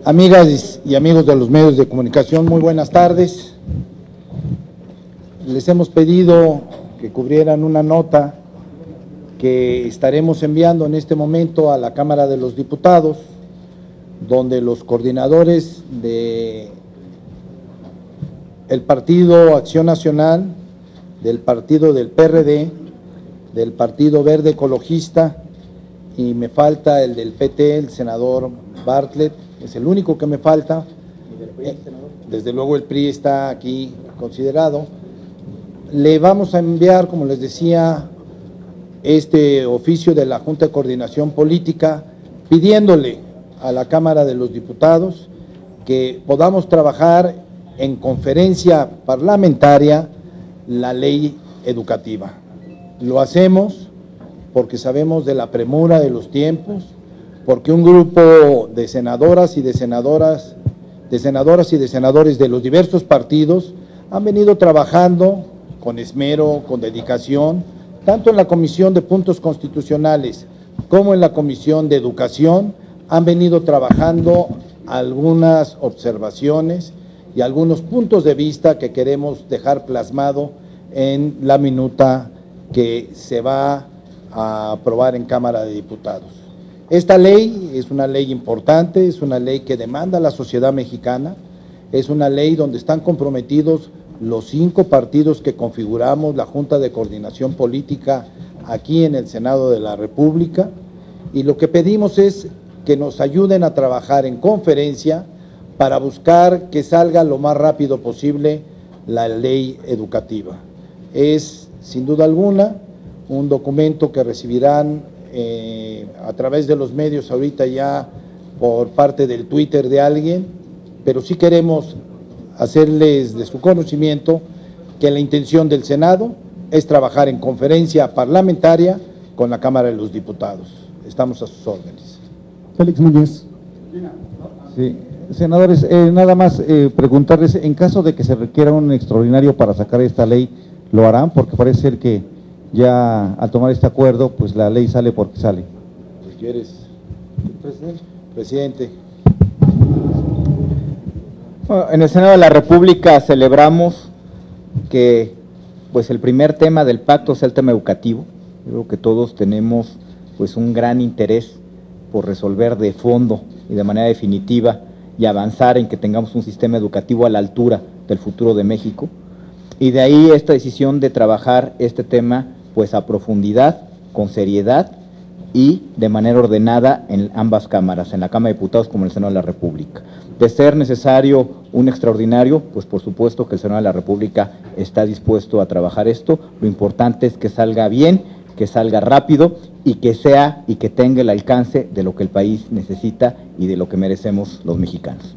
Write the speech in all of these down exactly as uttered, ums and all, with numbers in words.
Amigas y amigos de los medios de comunicación, muy buenas tardes. Les hemos pedido que cubrieran una nota que estaremos enviando en este momento a la Cámara de los Diputados, donde los coordinadores de el Partido Acción Nacional, del Partido del P R D, del Partido Verde Ecologista, y me falta el del P T, el senador Bartlett, es el único que me falta. Desde luego el P R I está aquí considerado. Le vamos a enviar, como les decía, este oficio de la Junta de Coordinación Política, pidiéndole a la Cámara de los Diputados que podamos trabajar en conferencia parlamentaria la ley educativa. Lo hacemos porque sabemos de la premura de los tiempos, porque un grupo de senadoras y de senadoras, de senadoras y de senadores de los diversos partidos han venido trabajando con esmero, con dedicación, tanto en la Comisión de Puntos Constitucionales como en la Comisión de Educación, han venido trabajando algunas observaciones y algunos puntos de vista que queremos dejar plasmado en la minuta que se va a aprobar en Cámara de Diputados. Esta ley es una ley importante, es una ley que demanda a la sociedad mexicana, es una ley donde están comprometidos los cinco partidos que configuramos la Junta de Coordinación Política aquí en el Senado de la República, y lo que pedimos es que nos ayuden a trabajar en conferencia para buscar que salga lo más rápido posible la ley educativa. Es, sin duda alguna, un documento que recibirán eh, a través de los medios ahorita ya por parte del Twitter de alguien, pero sí queremos hacerles de su conocimiento que la intención del Senado es trabajar en conferencia parlamentaria con la Cámara de los Diputados. Estamos a sus órdenes. Félix Núñez. Sí. Senadores, eh, nada más eh, preguntarles, en caso de que se requiera un extraordinario para sacar esta ley, ¿lo harán? Porque parece ser que ya al tomar este acuerdo, pues la ley sale porque sale. ¿Qué quieres? Presidente. Presidente. Bueno, en el Senado de la República celebramos que pues el primer tema del pacto sea el tema educativo. Yo creo que todos tenemos pues un gran interés por resolver de fondo y de manera definitiva y avanzar en que tengamos un sistema educativo a la altura del futuro de México. Y de ahí esta decisión de trabajar este tema pues a profundidad, con seriedad y de manera ordenada en ambas cámaras, en la Cámara de Diputados como en el Senado de la República. De ser necesario un extraordinario, pues por supuesto que el Senado de la República está dispuesto a trabajar esto. Lo importante es que salga bien, que salga rápido y que sea y que tenga el alcance de lo que el país necesita y de lo que merecemos los mexicanos.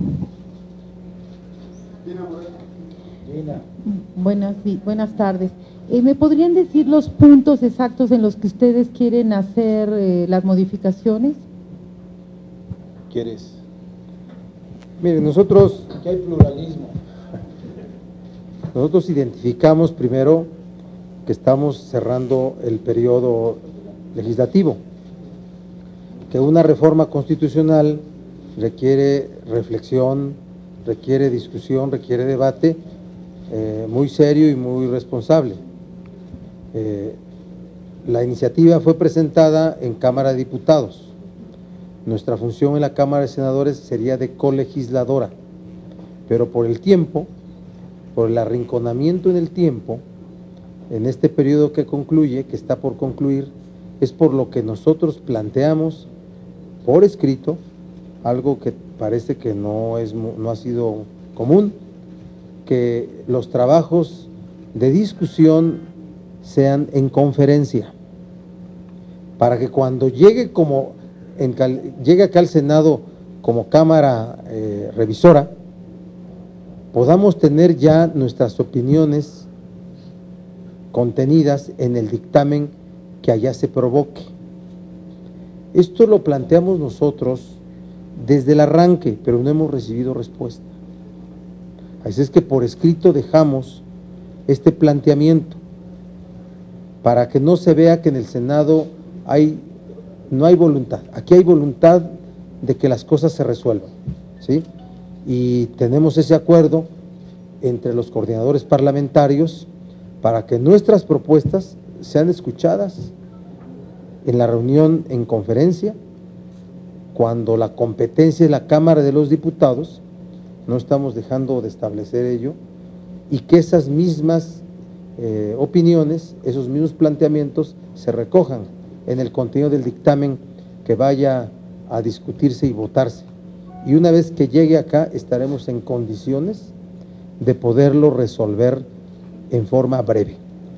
Buenas, sí, buenas tardes. Eh, ¿Me podrían decir los puntos exactos en los que ustedes quieren hacer eh, las modificaciones? ¿Quieres? Mire, nosotros, aquí hay pluralismo. Nosotros identificamos primero que estamos cerrando el periodo legislativo, que una reforma constitucional requiere reflexión, requiere discusión, requiere debate eh, muy serio y muy responsable. Eh, la iniciativa fue presentada en Cámara de Diputados. Nuestra función en la Cámara de Senadores sería de colegisladora, pero por el tiempo, por el arrinconamiento en el tiempo, en este periodo que concluye, que está por concluir, es por lo que nosotros planteamos por escrito, algo que parece que no, es, no ha sido común, que los trabajos de discusión sean en conferencia, para que cuando llegue, como en, llegue acá al Senado como Cámara eh, revisora, podamos tener ya nuestras opiniones contenidas en el dictamen que allá se provoque. Esto lo planteamos nosotros desde el arranque, pero no hemos recibido respuesta. Así es que por escrito dejamos este planteamiento para que no se vea que en el Senado hay, no hay voluntad. Aquí hay voluntad de que las cosas se resuelvan. ¿sí? Y tenemos ese acuerdo entre los coordinadores parlamentarios para que nuestras propuestas sean escuchadas en la reunión en conferencia, cuando la competencia es la Cámara de los Diputados. No estamos dejando de establecer ello, y que esas mismas eh, opiniones, esos mismos planteamientos se recojan en el contenido del dictamen que vaya a discutirse y votarse. Y una vez que llegue acá, estaremos en condiciones de poderlo resolver en forma breve.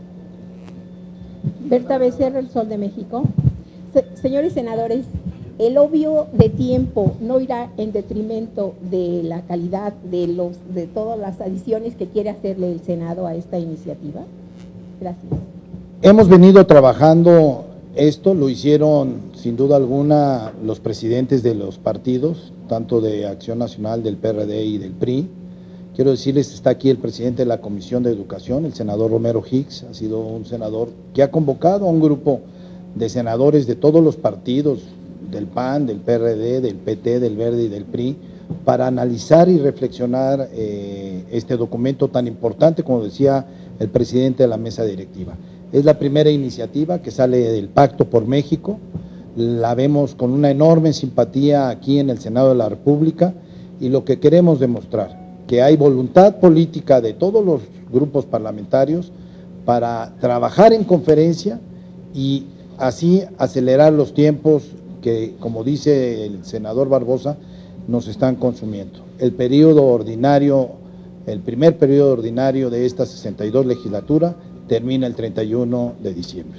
Berta Becerra, El Sol de México. Se, señores senadores, el obvio de tiempo no irá en detrimento de la calidad de los de todas las adiciones que quiere hacerle el Senado a esta iniciativa. Gracias. Hemos venido trabajando esto, lo hicieron sin duda alguna los presidentes de los partidos, tanto de Acción Nacional, del P R D y del P R I. Quiero decirles, está aquí el presidente de la Comisión de Educación, el senador Romero Hicks, ha sido un senador que ha convocado a un grupo de senadores de todos los partidos, del P A N, del P R D, del P T, del Verde y del P R I, para analizar y reflexionar eh, este documento tan importante, como decía el presidente de la mesa directiva. Es la primera iniciativa que sale del Pacto por México, la vemos con una enorme simpatía aquí en el Senado de la República, y lo que queremos demostrar, que hay voluntad política de todos los grupos parlamentarios para trabajar en conferencia y así acelerar los tiempos que, como dice el senador Barbosa, nos están consumiendo. El periodo ordinario, el primer periodo ordinario de esta sesenta y dos legislatura termina el treinta y uno de diciembre.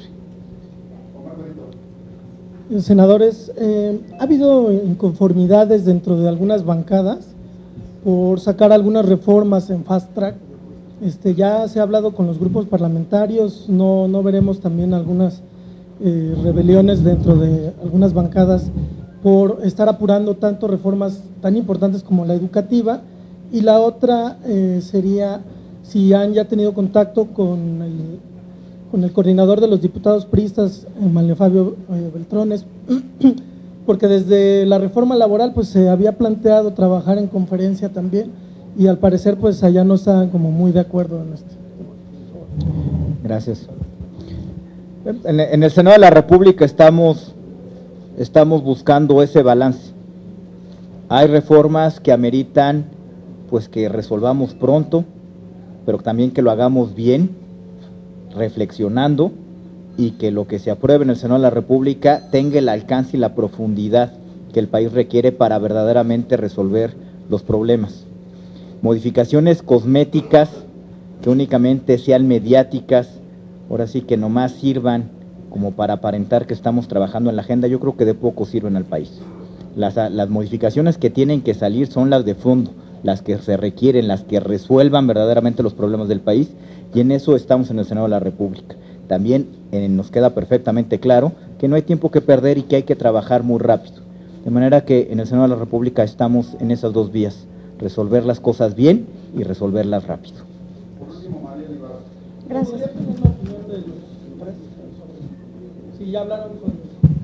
Senadores, eh, ha habido inconformidades dentro de algunas bancadas por sacar algunas reformas en fast track. Este, ya se ha hablado con los grupos parlamentarios, no, no veremos también algunas eh, rebeliones dentro de algunas bancadas por estar apurando tanto reformas tan importantes como la educativa. Y la otra eh, sería si han ya tenido contacto con el, con el coordinador de los diputados priistas, Manuel Fabio eh, Beltrones, porque desde la reforma laboral pues se había planteado trabajar en conferencia también, y al parecer pues allá no estaban como muy de acuerdo en esto. Gracias. En, en el Senado de la República estamos, estamos buscando ese balance. Hay reformas que ameritan pues que resolvamos pronto, pero también que lo hagamos bien, reflexionando, y que lo que se apruebe en el Senado de la República tenga el alcance y la profundidad que el país requiere para verdaderamente resolver los problemas. Modificaciones cosméticas que únicamente sean mediáticas, ahora sí que nomás sirvan como para aparentar que estamos trabajando en la agenda, yo creo que de poco sirven al país. Las, las modificaciones que tienen que salir son las de fondo, las que se requieren, las que resuelvan verdaderamente los problemas del país, y en eso estamos en el Senado de la República. También eh, nos queda perfectamente claro que no hay tiempo que perder y que hay que trabajar muy rápido. De manera que en el Senado de la República estamos en esas dos vías, resolver las cosas bien y resolverlas rápido. Gracias. Sí, ya hablaron con...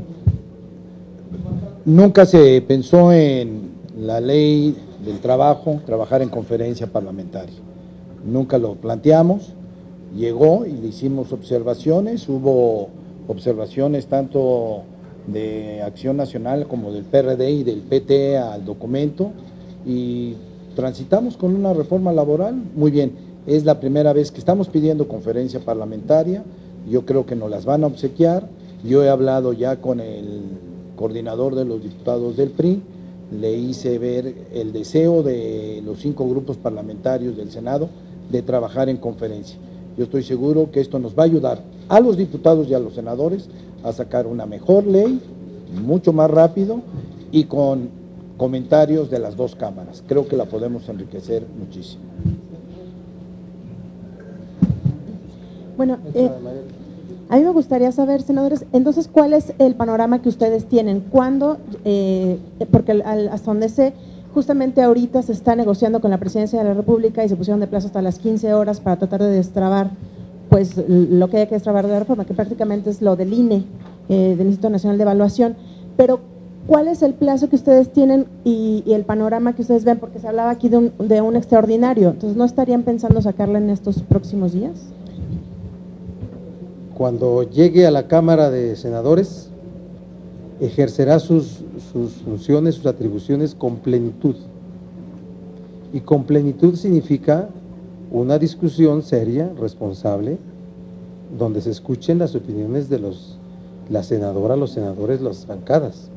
Nunca se pensó en la ley del trabajo, trabajar en conferencia parlamentaria. Nunca lo planteamos, llegó y le hicimos observaciones, hubo observaciones tanto de Acción Nacional como del P R D y del P T al documento, y transitamos con una reforma laboral. Muy bien, es la primera vez que estamos pidiendo conferencia parlamentaria, yo creo que nos las van a obsequiar. Yo he hablado ya con el coordinador de los diputados del P R I, le hice ver el deseo de los cinco grupos parlamentarios del Senado de trabajar en conferencia. Yo estoy seguro que esto nos va a ayudar a los diputados y a los senadores a sacar una mejor ley, mucho más rápido y con comentarios de las dos cámaras. Creo que la podemos enriquecer muchísimo. Bueno, eh, a mí me gustaría saber, senadores, entonces, ¿cuál es el panorama que ustedes tienen? ¿Cuándo? Eh, porque al, hasta donde sé, justamente ahorita se está negociando con la Presidencia de la República y se pusieron de plazo hasta las quince horas para tratar de destrabar pues lo que hay que destrabar de la reforma, que prácticamente es lo del I N E, eh, del Instituto Nacional de Evaluación. Pero, ¿cuál es el plazo que ustedes tienen y, y el panorama que ustedes ven? Porque se hablaba aquí de un, de un extraordinario, entonces ¿no estarían pensando sacarla en estos próximos días? Cuando llegue a la Cámara de Senadores, ejercerá sus, sus funciones, sus atribuciones con plenitud. Y con plenitud significa una discusión seria, responsable, donde se escuchen las opiniones de los, la senadora, los senadores, las bancadas.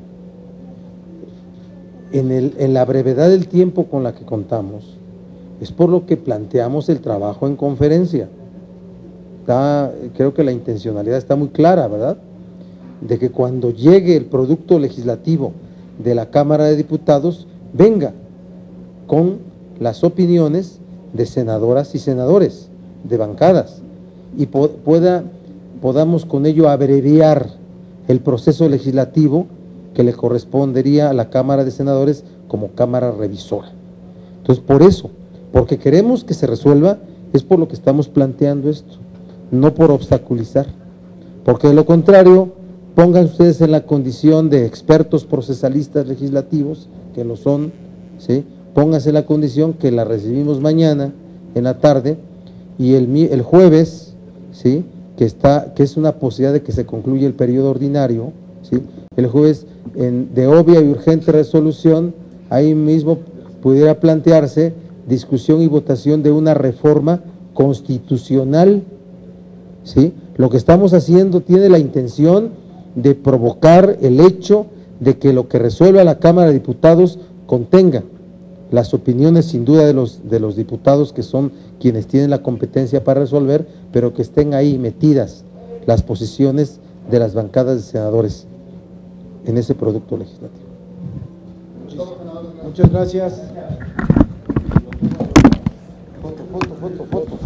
En, el, en la brevedad del tiempo con la que contamos, es por lo que planteamos el trabajo en conferencia. Está, creo que la intencionalidad está muy clara, ¿verdad? De que cuando llegue el producto legislativo de la Cámara de Diputados, venga con las opiniones de senadoras y senadores, de bancadas, y po pueda, podamos con ello abreviar el proceso legislativo que le correspondería a la Cámara de Senadores como Cámara Revisora. Entonces, por eso, porque queremos que se resuelva, es por lo que estamos planteando esto, no por obstaculizar, porque de lo contrario, pongan ustedes en la condición de expertos procesalistas legislativos, que lo son, ¿sí? Pónganse en la condición que la recibimos mañana en la tarde y el, el jueves, ¿sí? que, está, que es una posibilidad de que se concluya el periodo ordinario, ¿sí? El jueves en, de obvia y urgente resolución, ahí mismo pudiera plantearse discusión y votación de una reforma constitucional, ¿sí? Lo que estamos haciendo tiene la intención de provocar el hecho de que lo que resuelva la Cámara de Diputados contenga las opiniones sin duda de los, de los diputados que son quienes tienen la competencia para resolver, pero que estén ahí metidas las posiciones de las bancadas de senadores en ese producto legislativo. Muchas gracias. Foto, foto, foto, foto.